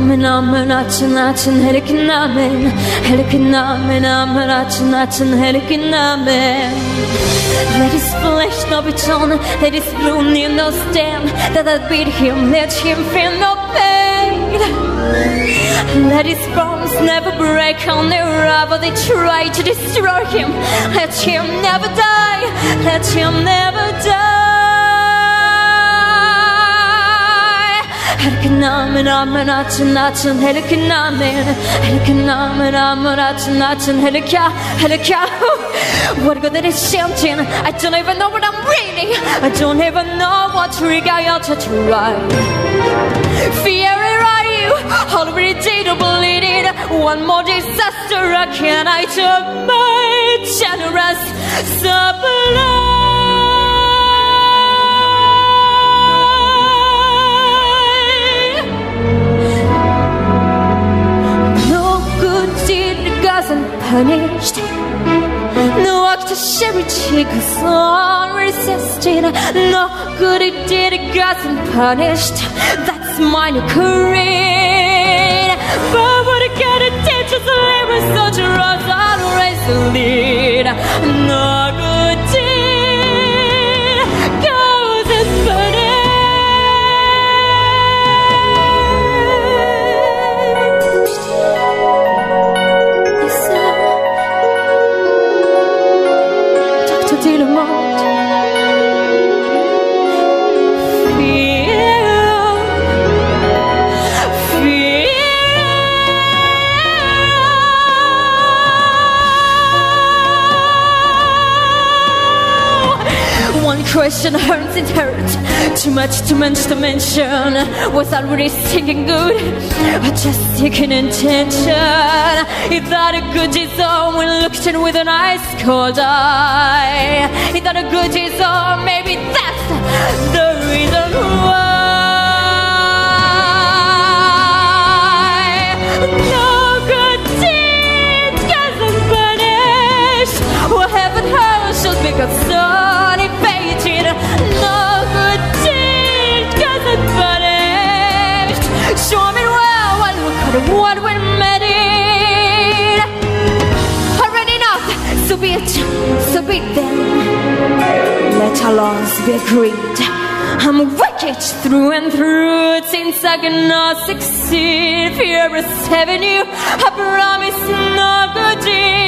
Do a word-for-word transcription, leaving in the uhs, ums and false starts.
나면 나면 아침 아침 이렇게 나면 이렇게 나면 나면 아침 아침 이렇게 나면 Let it splash no bitch let it bloom in no stand that I beat him let him feel no pain Let his bones never break on their rubber they try to destroy him Let him never die let him never die 이렇게 나면 나면 아침 아침 이렇게 나면 이렇게 나면 나면 아침 아침 이렇게 이렇게 What good is something I don't even know what I'm reading I don't even know what trigger you're to try Fear where are you already did to believe it One more disaster I can't I took my generous supply Punished No act to charity goes unresisted No good it did it wasn't punished That's my new career But what I gotta teach us a little soldier of always the lead No good deed goes unpunished Question hurts and hurt Too much, too much to mention Without really thinking good Just taking intention Is that a good design when looked in with an ice cold eye Is that a good design? Maybe that's the reason why No good deed doesn't punish What heaven hurts should be concerned No good deed doesn't punish Show me well what look at what we made it Already enough, so be it, so be it then Let our laws be agreed I'm wicked through and through Since I cannot succeed Fear is having you I promise no good deed